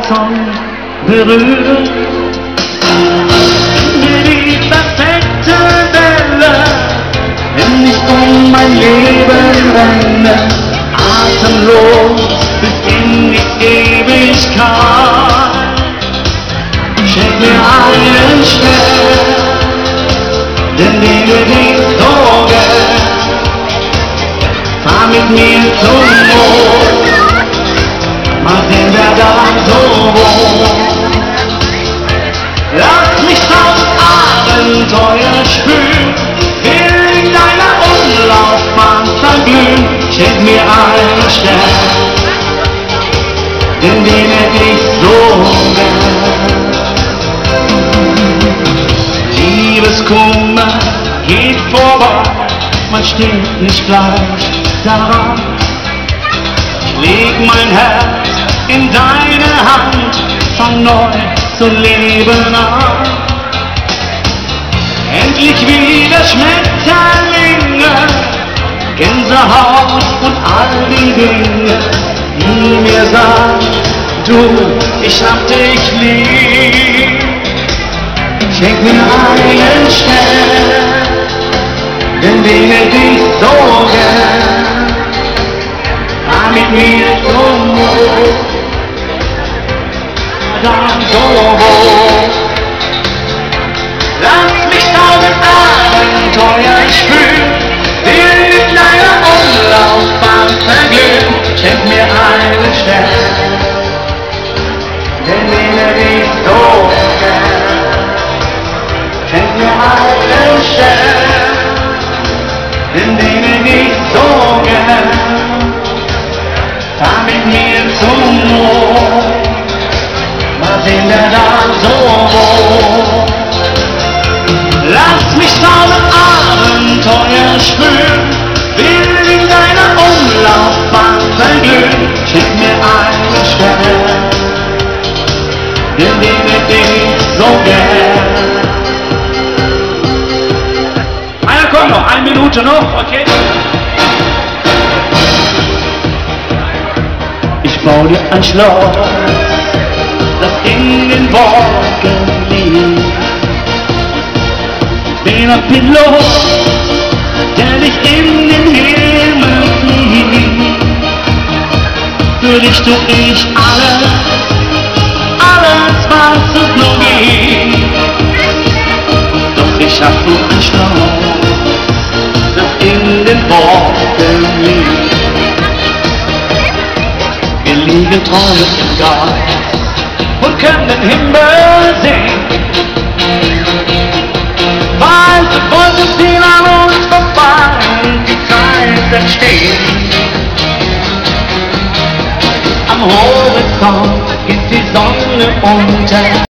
Horizont berührt. Mir die perfekte Welle, wenn ich um mein Leben renne, atemlos bis in die Ewigkeit. Schenk mir einen Stern, denn nehme die Sorge, fahr mit mir zum Mond, mal sehen, wer da so wohnt. Lass mich tausend Abenteuer spüren, will in deiner Umlaufbahn verglühen. Schenk mir einen Stern, denn den hätt ich so gern. Liebeskummer geht vorbei, man steht nicht gleich daran. Ich leg mein Herz in deine Hand, fang neu zu leben an. Endlich wieder Schmetterlinge, Gänsehaut und all die Dinge, die mir sagen, du, ich hab dich lieb. Schenk mir einen Stern, denn den hätt ich so gern. Fahr mit mir zum Mond, dann so hoch. Lass mich tausend Abenteuer spüren, will in deiner Umlaufbahn verglühen. Schenk mir einen Stern, denn den hätt ich so gern. Schenk mir einen Stern, denn den hätt ich so gern. Fahr mit mir zum Mond, mal sehen, wer da so wohnt. Lass mich tausend Abenteuer spüren, will in deiner Umlaufbahn verglühen. Schenk mir einen Stern, denn den hätt ich so gern. Komm, noch 1 Minute noch, okay? Ich bau dir ein Schloss, das in den Wolken liegt. Bin ein Pilot, der dich in den Himmel fliegt. Für dich tu ich alles, was es nur gibt. Doch ich hab so ein Schloss, das in den Wolken liegt. Wir liegen Träume im Geist und können den Himmel sehen. Weiße Wolken ziehen an uns vorbei, die Zeit entsteht. Am Horizont geht die Sonne unter.